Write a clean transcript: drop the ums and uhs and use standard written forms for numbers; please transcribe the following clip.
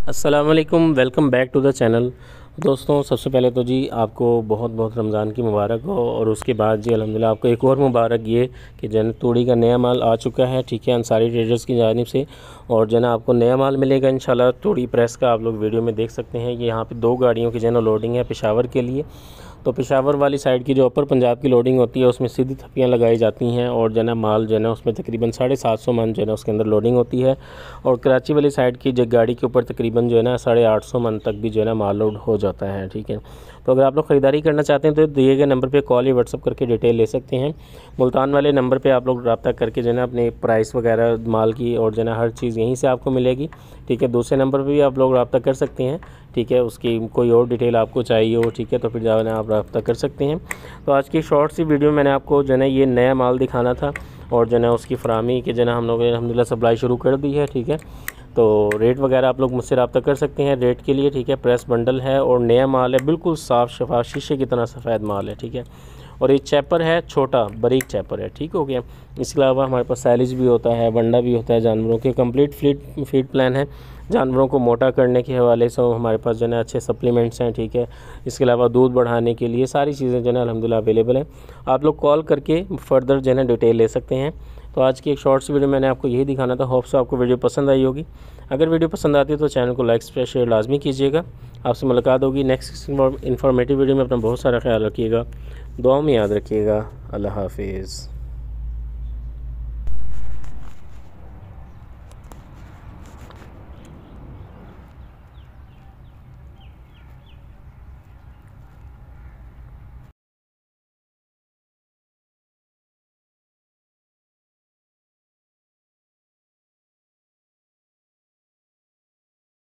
अस्सलाम वालेकुम, welcome back to the channel. दोस्तों, सबसे पहले तो जी आपको बहुत बहुत रमज़ान की मुबारक हो। और उसके बाद जी अल्हम्दुलिल्लाह आपको एक और मुबारक ये कि जो है तूड़ी का नया माल आ चुका है, ठीक है, अंसारी ट्रेडर्स की जानिब से। और जो है आपको नया माल मिलेगा इंशाल्लाह। तूड़ी प्रेस का आप लोग वीडियो में देख सकते हैं। ये यहाँ पे 2 गाड़ियों की जो है लोडिंग है पेशावर के लिए। तो पेशावर वाली साइड की जो अपर पंजाब की लोडिंग होती है उसमें सीधी थप्पियाँ लगाई जाती हैं और जो है माल जो है उसमें तकरीबन 750 मन जो है उसके अंदर लोडिंग होती है। और कराची वाली साइड की जो गाड़ी के ऊपर तकरीबन जो है 850 मन तक भी जो है माल लोड हो जाता है, ठीक है। तो अगर आप लोग ख़रीदारी करना चाहते हैं तो दिए गए नंबर पे कॉल या व्हाट्सअप करके डिटेल ले सकते हैं। मुल्तान वाले नंबर पे आप लोग रब्ता करके जो है अपने प्राइस वगैरह माल की और जो है हर चीज़ यहीं से आपको मिलेगी, ठीक है। दूसरे नंबर पे भी आप लोग रब्ता कर सकते हैं, ठीक है। उसकी कोई और डिटेल आपको चाहिए हो, ठीक है, तो फिर जो है आप रब्ता कर सकते हैं। तो आज की शॉर्ट सी वीडियो मैंने आपको जो है ये नया माल दिखाना था और जो है उसकी फराहमी के जो है हम लोगों ने अल्हम्दुलिल्लाह सप्लाई शुरू कर दी है, ठीक है। तो रेट वगैरह आप लोग मुझसे रब्ता कर सकते हैं रेट के लिए, ठीक है। प्रेस बंडल है और नया माल है, बिल्कुल साफ़ शफाफ शीशे की तरह सफ़ेद माल है, ठीक है। और ये चैपर है, छोटा बारीक चैपर है, ठीक हो गया। इसके अलावा हमारे पास सैलिज भी होता है, वंडा भी होता है जानवरों के। कंप्लीट फीड प्लान है जानवरों को मोटा करने के हवाले से। हमारे पास जो है अच्छे सप्लीमेंट्स हैं, ठीक है। इसके अलावा दूध बढ़ाने के लिए सारी चीज़ें जो है अल्हम्दुलिल्लाह अवेलेबल हैं। आप लोग कॉल करके फ़र्दर जो है डिटेल ले सकते हैं। तो आज की एक शॉर्ट्स वीडियो मैंने आपको यही दिखाना था। होप सो आपको वीडियो पसंद आई होगी। अगर वीडियो पसंद आती है तो चैनल को लाइक शेयर लाजमी कीजिएगा। आपसे मुलाकात होगी नेक्स्ट इन्फॉर्मेटिव वीडियो में। अपना बहुत सारा ख्याल रखिएगा, दुआ में याद रखिएगा। अल्लाह हाफिज़।